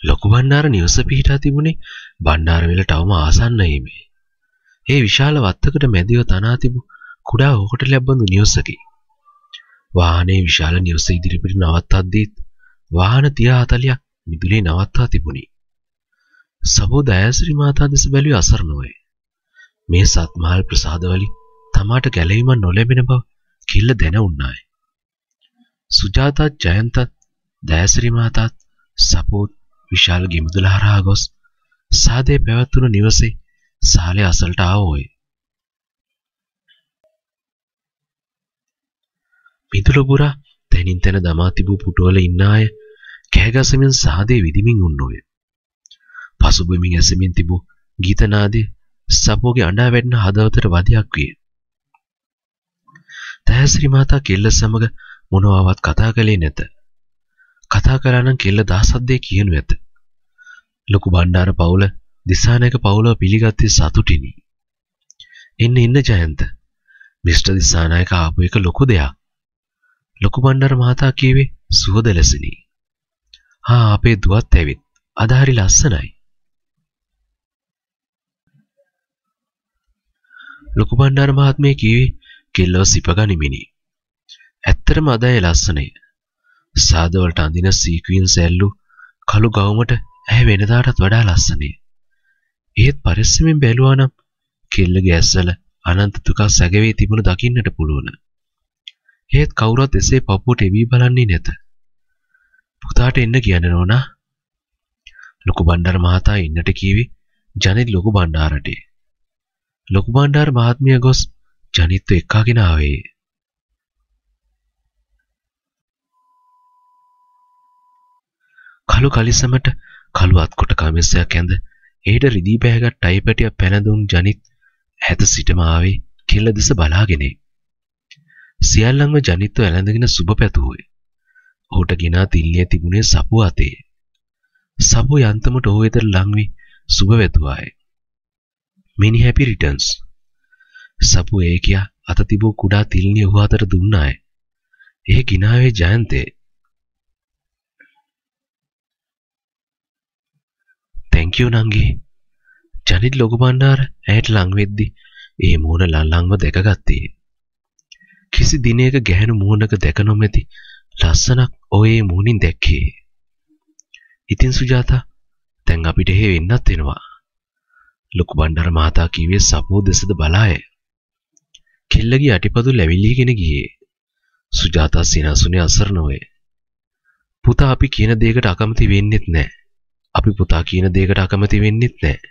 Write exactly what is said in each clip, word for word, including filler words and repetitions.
ලොකු බණ්ඩාර නිවස පිහිටා තිබුණේ බණ්ඩාරවිලට අවම ආසන්නයේ මේ. ඒ විශාල වත්තකට මැදිව තනා තිබු කුඩා හෝටලයක් බඳු නිවසකි. වාහනේ විශාල නිවස ඉදිරිපිට නවත්තද්දී වාහන තිහ හතළියක් මිදුලේ නවත්වා තිබුණි. සබෝ දයාසිරි මාතා දෙස බැලුවේ අසරණවයි. මේ සත්මහල් ප්‍රසාදවලින් තමාට ගැලවීමක් නොලැබෙන බව කිල්ල දැන උන්නාය. සුජාතාත් ජයන්තත් දයාසිරි මාතාත් සබෝත් විශාල ගෙමුදල හරහා ගොස් සාදේ පැවැත්වුණු නිවසේ සාලේ අසලට ආවෝය. මිදුල පුරා තැනින් තැන දමා තිබූ පුටුවල ඉන්න අය කෑගසමින් සාදේ විදිමින් උන්නෝය. පසුබිමින් ඇසෙමින් තිබූ ගීතනාදේ සබෝගේ අඬා වැටෙන හදවතට වදයක් විය. දයාසිරි මාතා කෙල්ල සමග මොනවාවත් කතා කළේ නැත. කතා කළා නම් කෙල්ල දහසක් දේ කියනු ඇත. ලොකු බණ්ඩාර පවුල දිසානායක පවුලව පිළිගත්තේ සතුටිනි. එන්න ඉන්න ජයන්ත. මිස්ටර් දිසානායක ආපු එක ලොකු දෙයක්. ලොකු බණ්ඩාර මහතා කීවේ සුවද ලෙසිනි. හා අපේ දුවත් ඇවිත් අද හරි ලස්සනයි. ලොකු බණ්ඩාර මහත්මිය කීවේ කෙල්ලව සිපගනිමිනි. ඇත්තටම අදයි ලස්සනයි. සාදවලට අඳින සීක්වීන් සැල්ලු කළු ගවුමට ඇහැ වෙනදාටත් වඩා ලස්සනයි. ඒත් පරිස්සමෙන් බැලුවා නම් කෙල්ලගේ ඇස්වල අනන්ත දුක සැගවී තිබුණ දකින්නට පුළුවන්. ඒත් කවුරුත් එසේ පපුවට එවි බලන්නේ නැත. පුතාට එන්න කියන්න නෝනා. ලොකු බණ්ඩාර මහතා ඉන්නට කීවේ ජනිත් ලොකු බණ්ඩාරට. ලොකු බණ්ඩාර මහත්මිය ගොස් ජනිත්ව එක්කාගෙන ආවේ. කළු කලිසමට කළු අත්කොට කමිසයක් ඇඳ ඒට රිදී බෑගත් ටයි පැටියක් පැන දුන් ජනිත් ඈත සිටම ආවේ කෙල්ල දෙස බලාගෙන. සියල්ලන්ම ජනිත්ව ඇලඳගෙන සුබ පැතුවේ. ඔහුට ගෙනා තිල්ලිය තිබුණේ සපුව අතේ. සපුව යන්තමට ඔහු වෙත ලං වී සුබ වැතුවාය. many happy returns. සපුව ඒ කියා අත තිබූ කුඩා තිල්ලිය ඔහු අතට දුන්නාය. ඒ ගිනාවේ ජයන්තේ. thank you නංගි. ජනිත් ලොකු බණ්ඩාර ඇයට ලං වෙද්දි ඒ මූණ ලංලංව දැකගත්තේ. කිසි දිනයක ගැහැණු මූණක දැක නොමැති ලස්සනක් ඔය ඒ මූණින් දැක්කේ. ඉතින් සුජාතා දැන් අපිට එහෙ වෙන්නත් වෙනවා. ලොකු බණ්ඩාර මහතා කීවේ සපෝ දෙසද බලාය. කෙල්ලගේ යටිපතුල් ඇවිල්ලිගෙන ගියේ. සුජාතා සිනාසුනේ අසරණ වේ. පුතා අපි කියන දෙයකට අකමැති වෙන්නෙත් නැහැ. අපි පුතා කියන දෙයකට අකමැති වෙන්නෙත් නැහැ.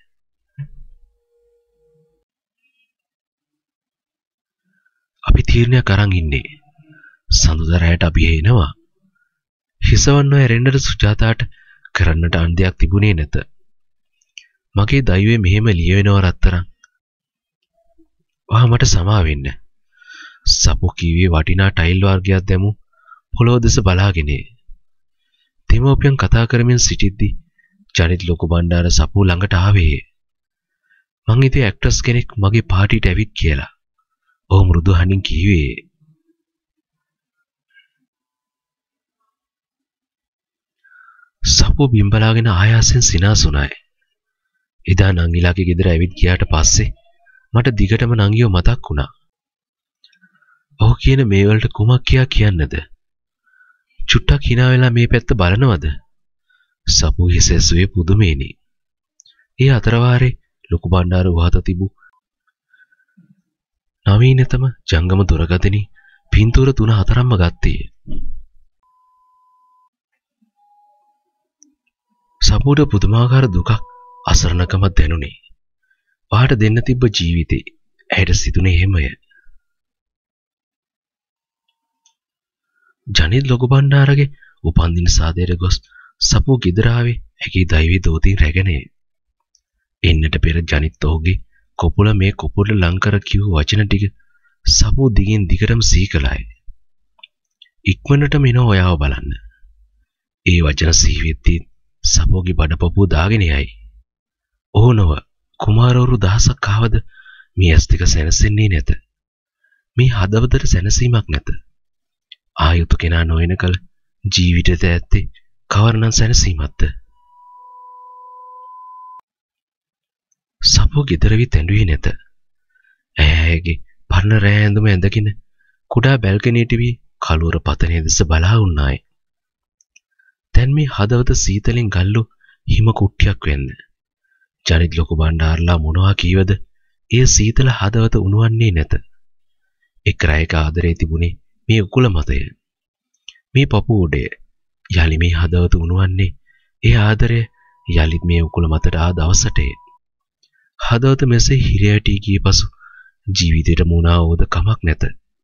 අපි තීරණයක් අරන් ඉන්නේ. සඳුදරයට අපි එනවා. හිසවන්න ඇරෙන්නට සුජාතාට කරන්නට අන්දයක් තිබුණේ නැත. මගේ දෛවයේ මෙහෙම ලියවෙනව රත්තරන්. වහා මට සමා වෙන්න. සපෝ කීවේ වටිනා ටයිල් වර්ගයක් දැමු පොළොව දෙස බලාගෙන. දෙමෝපියන් කතා කරමින් සිටිද්දී ජනිත් ලොකු බණ්ඩාර සපෝ ළඟට ආවේ. මං ඉතින් ඇක්ටර්ස් කෙනෙක් මගේ පාටියට ඇවිත් කියලා. ඔහු මෘදු හනින් කීවේ. සපෝ බිම්බලාගෙන ආයාසෙන් සිනාසුනායි. එදා නංගිලාගේ ගෙදර ඇවිත් ගියාට පස්සේ මට දිගටම නංගිව මතක් වුණා. ඔහු කියන මේ වලට කුමක් කියා කියන්නද? චුට්ටක් hina වෙලා මේ පැත්ත බලනවද? සපෝ හිසෙස්වේ පුදුමේනි. ඒ අතරවාරේ ලොකු බණ්ඩාර වහත තිබූ නවීනතම ජංගම දොරගදෙනි පින්තූර තුන හතරක්ම ගත්තේ. සපෝට පුදුමාකාර දුකක් අසරණකමක් දැනුනේ. වාට දෙන්න තිබ්බ ජීවිතේ ඇයට සිදුනේ එහෙමය. ජනිත් ලොකු බණ්ඩාරගේ උපන්දින සාදයට ගොස් සපෝ ගෙදර ආවේ ඇගේ දෛවී දෝතින් රැගෙනේ. එන්නට පෙර ජනිත් ඔහුගේ කොපුල මේ කොපුලට ලං කර කිව් වචන ටික සපෝ දිගින් දිගටම සීකලායි. ඉක්මනටම එන ඔයාව බලන්න. ඒ වචන සීවෙද්දී සපෝගේ බඩපපුව දාගෙන යයි. ඔහු නොව කුමාරවරු දහසක් ආවද මේ ඇස් දෙක සැනසෙන්නේ නැත. මේ හදවතට සැනසීමක් නැත. ආයුතු කෙනා නොවන කල ජීවිතයට ඇත්තේ කවරනම් සැනසීමක්ද? සපෝ ගෙදර විත් ඇඬුවේ නැත. ඇයගේ පරණ රෑ ඇඳුම ඇඳගෙන කුඩා බැල්කනියට වී කළුවර පතනයේ දෙස බලා වුණාය. දැන් මේ හදවත සීතලෙන් ගල්ලු හිම කුට්ටියක් වෙන්න. ජනිත් ලොකු බණ්ඩාරලා මොනවා කීවද? ඒ සීතල හදවත උණුවන්නේ නැත. එක් රැයක ආදරේ තිබුණේ මේ උකුල මතය. මේ පපු උඩය. යලි මේ හදවත උණුවන්නේ ඒ ආදරය යලිත් මේ උකුල මතට ආ දවසටය. හදවත මෙසේ හිරයටි ගිය පසු ජීවිතයට මුණා වූද කමක් නැත.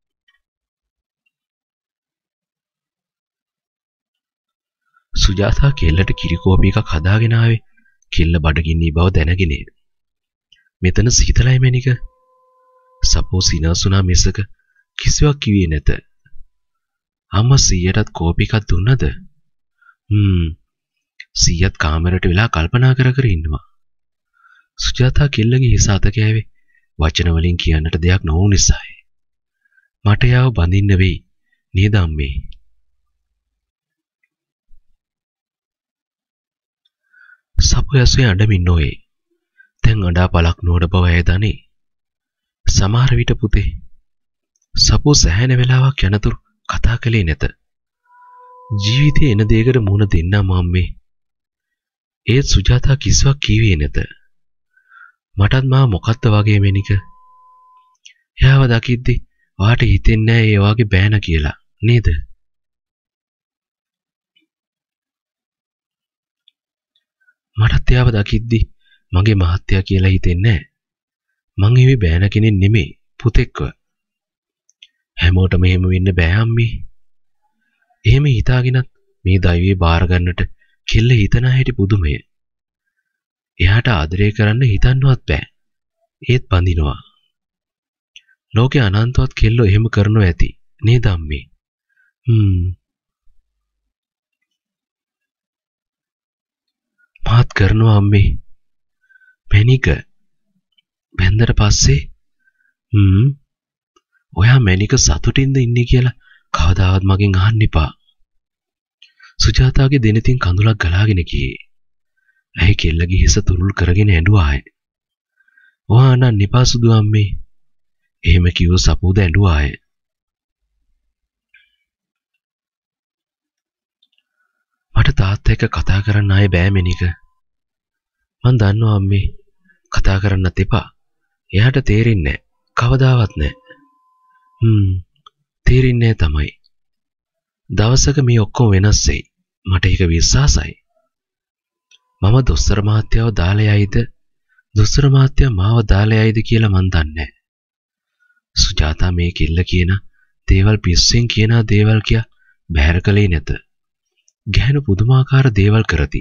සුජාතා කෙල්ලට කිරිකෝපි එකක් හදාගෙන ආවේ කෙල්ල බඩගින්නී බව දැනගෙන. මෙතන සීතලයි මැනික. සපෝ සිනාසුනා මිසක කිසිවක් කිව්වේ නැත. අම්මා සීයටත් කෝපි එකක් දුන්නද? හ්ම්. සීයත් කාමරයට වෙලා කල්පනා කර කර ඉන්නවා. සුජාතා කෙල්ලගේ හිස අත කෑවේ වචන වලින් කියන්නට දෙයක් නොවු නිසායි. මට යාව බඳින්න වෙයි නේද අම්මේ? සපෝ ඇසුවේ අඬමින් නොවේ. දැන් අඬා පළක් නොවන බව ඇය දනී. සමහර විට පුතේ සපෝ සෑහෙන වෙලාවක් යනතුරු කතා කළේ නැත. ජීවිතේ එන දෙයකට මුහුණ දෙන්නම අම්මේ. ඒත් සුජාතා කිසිවක් කිව්වේ නැත. මටත් මා මොකක්ද වගේ මෙනික. එයාව දකිද්දි වාට හිතෙන්නේ නැහැ ඒ වගේ බෑන කියලා නේද? මටත් එයාව දකිද්දි මගේ මහත්තයා කියලා හිතෙන්නේ නැහැ. මං එවි බෑන කෙනෙක් නෙමෙයි පුතෙක්ව. හැමෝටම එහෙම වෙන්න බෑ අම්මේ. එහෙම හිතාගෙනත් මේ දෛවයේ බාර ගන්නට කෙල්ල හිතන හැටි පුදුමය. එයාට ආදරය කරන්න හිතන්නවත් බෑ. ඒත් බඳිනවා. ලෝකේ අනන්තවත් කෙල්ලෝ එහෙම කරනවා ඇති නේද අම්මේ? හ්ම්. මාත් කරනවා අම්මේ. මැනික බැන්දට පස්සේ හ්ම් ඔයා මැනික සතුටින්ද ඉන්නේ කියලා කවදාවත් මගෙන් අහන්න එපා. සුජාතාගේ දෙනෙතින් කඳුලක් ගලාගෙන ගියේ. ඇයි කෙල්ලගේ හිස තුරුල් කරගෙන ඇඬුවාය. ඔයා අනන් එපා සුදු අම්මේ. එහෙම කිව්ව සපෝද ඇඬුවාය. මට තාත්තා එක්ක කතා කරන්න ආයේ බෑ මැනික. මං දන්නවා අම්මේ. කතා කරන්නත් එපා. එයාට තේරෙන්නේ නැහැ. කවදාවත් නැහැ. හ්ම් තේරෙන්නේ තමයි. දවසක මේ ඔක්කොම වෙනස් වෙයි. මට ඒක විශ්වාසයි. මම දොස්තර මහත්තයාව දාලා යයිද දොස්තර මහත්තයා මාව දාලා යයිද කියලා මන් දන්නේ නැහැ. සුජාතා මේ කෙල්ල කියන දේවල් පිස්සෙන් කියන දේවල් කියා බැහැර කළේ නැත. ගැහණු පුදුමාකාර දේවල් කරති.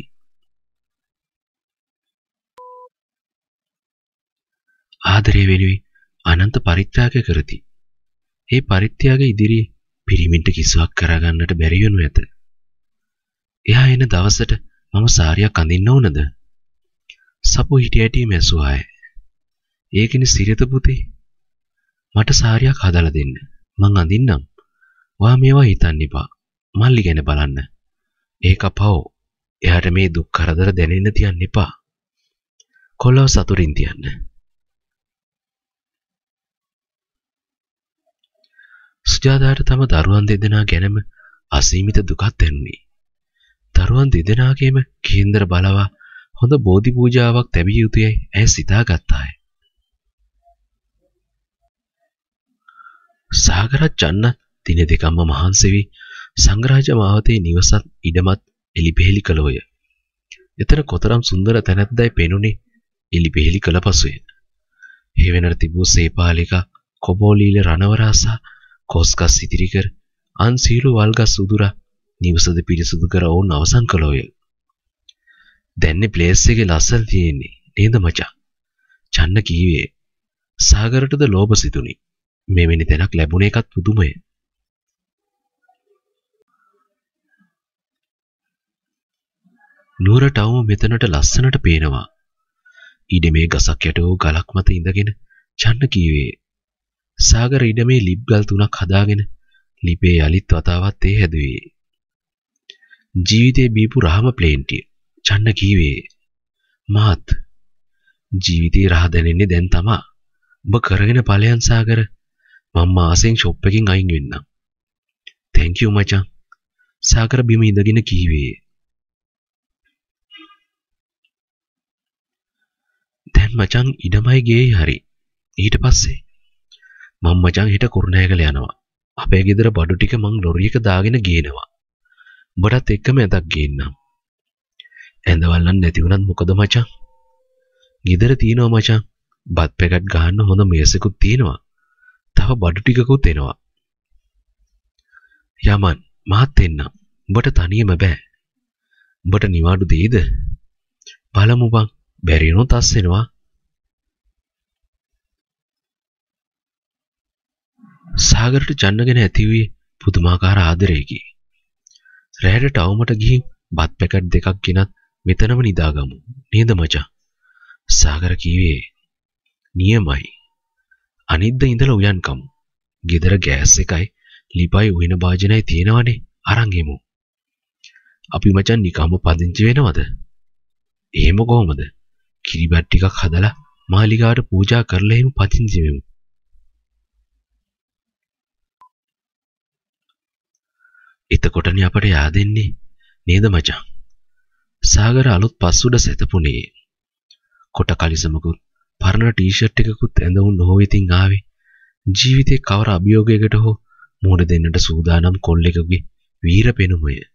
ආදරය වෙනුවෙන් අනන්ත පරිත්‍යාග කරති. ඒ පරිත්‍යාග ඉදිරියේ පිරිමින්ට කිසිවක් කරගන්නට බැරි වෙනු ඇත. එයා එන දවසට මම සාරියක් අඳින්න ඕනද? සපෝ හිටියටි මැසුවාය. ඒකිනි සිරිත පුතේ. මට සාරියක් හදලා දෙන්න. මං අඳින්නම්. ඔයා මේවා හිතන්න එපා. මල්ලි ගැන බලන්න. ඒක පව්. එයාට මේ දුක් කරදර දැනෙන්න තියන්න එපා. කොල්ලව සතුටින් තියන්න. සුජාතාට තම දරුවන් දෙදෙනා ගැනම අසීමිත දුකක් දැනුනේ. දරුවන් දෙදෙනාගේම කේන්දර බලවා හොඳ බෝධි පූජාවක් තැබිය යුතුයයි ඇය සිතාගත්තාය. සාගරත් චන්න දින දෙකක්ම මහන්සි වී සංග්‍රහජ මාවතේ නිවසත් ඉඩමත් එලිපෙහෙලි කළෝය. එතන කොතරම් සුන්දර තැනැත්දයි පෙනුනේ එලිපෙහෙලි කළ පසුය. හේවෙනට තිබූ සේපාලිකා කොබෝලීල රණවරාසා කොස්කස් ඉදිරිකර අන් සීලු වල්ගස් උදුරා නිවසද පිරිසුදු කර ඔවුන් අවසන් කළෝය. දැන්නේ ප්ලේස් එකේ ලස්සන තියෙන්නේ නේද මචං? චන්න කීවේ. සාගරටද ලෝභ සිතුනි. මෙවැනි තැනක් ලැබුණ එකත් පුදුමය. නුවරටවම මෙතනට ලස්සනට පේනවා. ඉඩමේ ගසක් යට වූ ගලක් මත ඉඳගෙන චන්න කීවේ. සාගර ඉඩමේ ලිප් ගල් තුනක් හදාගෙන ලිපේ යලිත් වතාවක් තේ හැදුවේ. ජීවිතේ බීපු රහම ප්ලේන්ටිය. චන්න කීවේ. මාත් ජීවිතේ රහ දැනෙන්නේ දැන් තමා. ඔබ කරගෙන ඵලයන් සාගර. මම ආසෙන් ෂොප් එකකින් අයින් වෙන්නම්. thank you මචං. සාගර බිම ඉඳගෙන කීවේ. දැන් මචං ඉඩමයි ගේ හරි. ඊට පස්සේ මම මචං හිට කුරුණෑගල යනවා. අපේ ගෙදර බඩු ටික මං ලොරියක දාගෙන ගේනවා. උඹටත් එක්කම ඇඳක් ගේන්නම්. ඇඳවල් නම් නැති වුණත් මොකද මචං? ගෙදර තියෙනවා මචං. බත් පැකට් ගහන්න හොඳ මේසෙකුත් තියෙනවා. තව බඩු ටිකකුත් එනවා. යමන් මාත් එන්නම්. උඹට තනියම බෑ. උඹට නිවාඩු දෙයිද? බලමු බං. බැරි වුණොත් අස්සෙනවා. සාගරට චන්න ගැන ඇති වී පුදුමාකාර ආදරයකි. රැයට ටවුමට ගිහින් බත් පැකට් දෙකක් ගෙනත් මෙතනම නිදාගමු. නේද මචං? සාගර කීවේ. නියමයි. අනිද්දා ඉඳලා උයන්කමු. ගෙදර ගෑස් එකයි ලිපයි උයන භාජනයි තියෙනවනේ. අරන් එමු. අපි මචං නිකම්ම පදිංචි වෙනවද? එහෙම කොහමද? කිරිබත් ටිකක් හදලා මාලිගාවට පූජා කරලා එහෙම පදිංචි වෙමු. එතකොටනේ අපට yaadෙන්නේ නේද මචං? සාගර අලුත් පස්සුඩ සැතපුණේ. කොට කලිසමකුත් පරණ ටී-ෂර්ට් එකකුත් ඇඳවුන් නොහො ඉතින් ආවේ. ජීවිතේ කවර අභියෝගයකට හෝ මුහුණ දෙන්නට සූදානම් කොල්ලෙකුගේ වීර පෙනුමය.